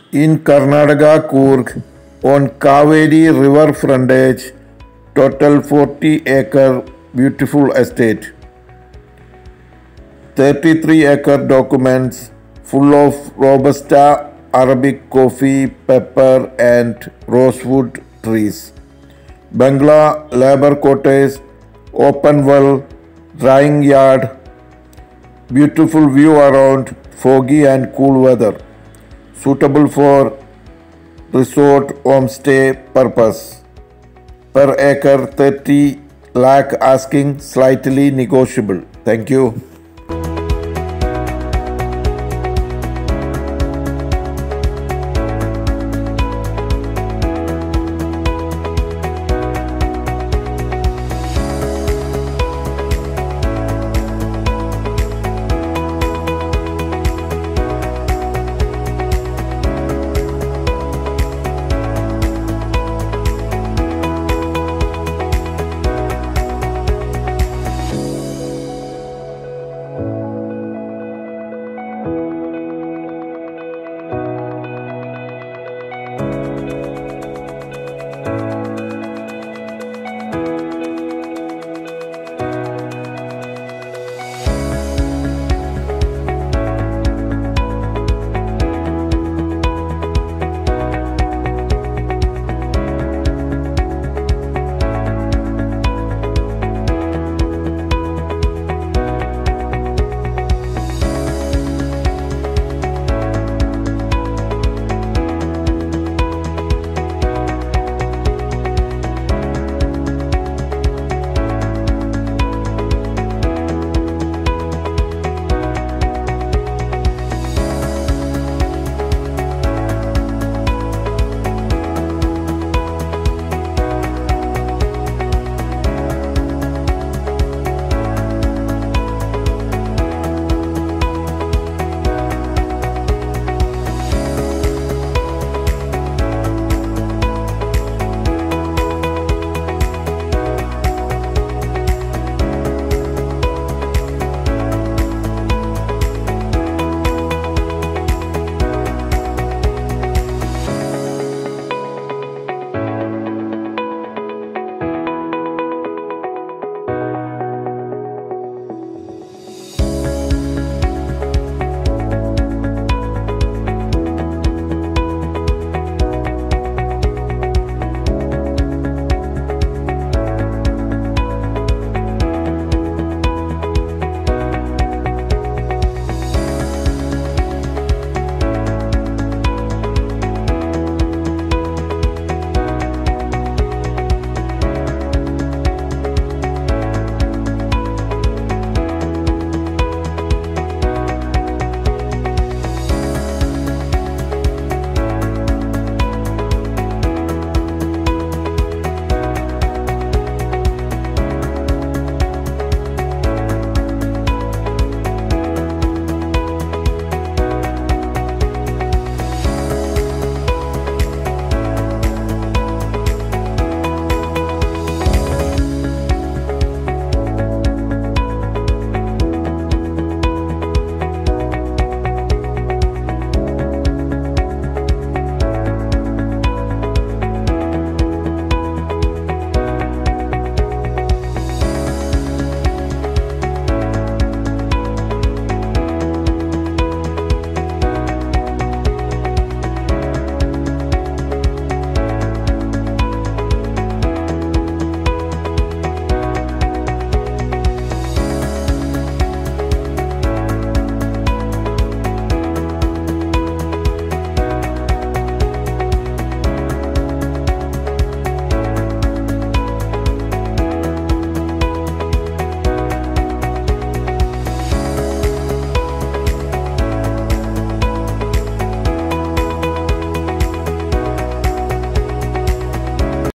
in Karntaka, Coorg, on Kaveri river frontage, total 40-acre beautiful estate. 33-acre documents full of Robusta, Arabic coffee, pepper and rosewood trees. Bungalow, labor quarters, open well, drying yard, beautiful view around, foggy and cool weather. Suitable for resort homestay purpose. Per acre 30 lakh, asking slightly negotiable. Thank you.